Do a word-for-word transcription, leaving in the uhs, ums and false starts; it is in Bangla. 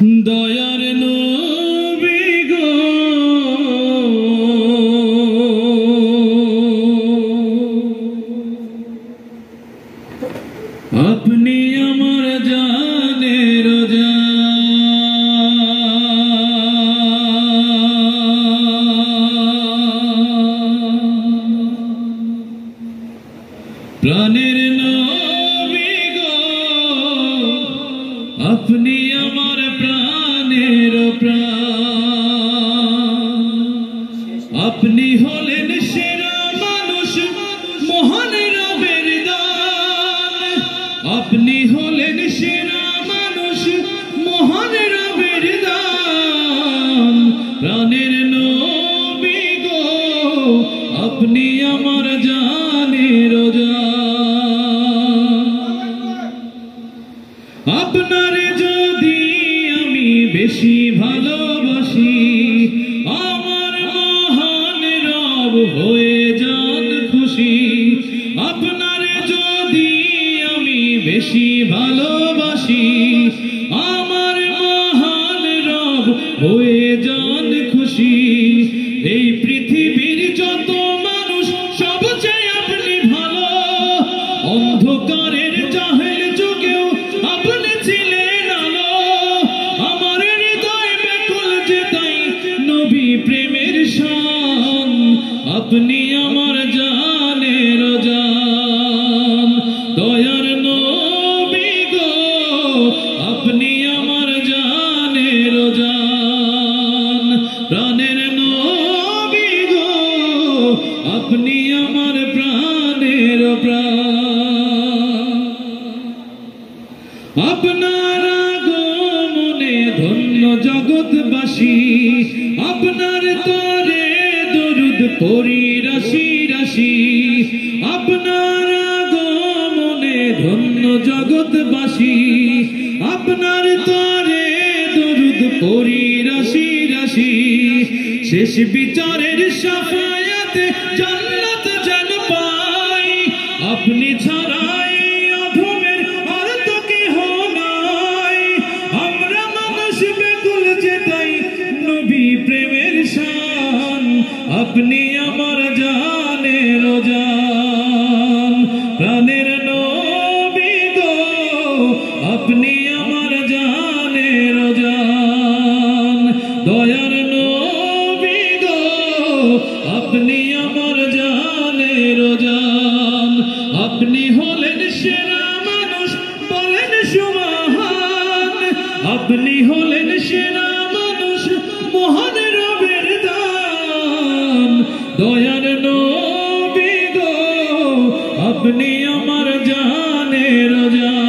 দয়ার নবী গো আপনি আমার জানের প্রাণের নবী গো আপনি আমার প্রাণের প্রাণ আপনি হলেন সেরা মানুষ মহান রবের দান আপনি হলেন সেরা মানুষ মহান রবের দান প্রাণের নবী গো আপনি আমার জানের আপনার যদি আমি বেশি ভালোবাসি আমার মহান রব হয়ে যান খুশি আপনার যদি আমি বেশি ভালোবাসি আমার মহান রব হয়ে যান খুশি এই পৃথিবীর যত মানুষ সবচেয়ে আপনি ভালো অন্ধকারের জাহেল যুগেও আপনি ছিলেন আলো আমার হৃদয় ব্যাকুল যে তাই নবী প্রেমের শান আপনি আমার জানের জান দয়ার নবী গো আপনি আমার জানের জান প্রাণের নবী গো আপনি আমার প্রাণের প্রাণ আপনার আগমনে ধন্য জগৎবাসী আপনার তরে দরুদ পড়ি রাশি রাশি আপনার আগমনে ধন্য জগৎবাসী আপনার তরে দরুদ পড়ি রাশি রাশি শেষ বিচারের শাফায়াতে জান্নাত যেন পাই আপনি ছাড়া এই অধমের আর তো কেহ নাই আমরা মানুষ ব্যাকুল যে তাই নবী প্রেমের শান আপনি আমার জানের জান প্রাণের নবী গো আপনি আমার জানের জান দয়ার নবী গো আপনি আমার জানের জান আপনি হলেন সেরা মানুষ বলেন সুবহান আপনি হলেন সেরা মানুষ মহান রবের দান দয়ার নবী গো আপনি আমার জানের জান।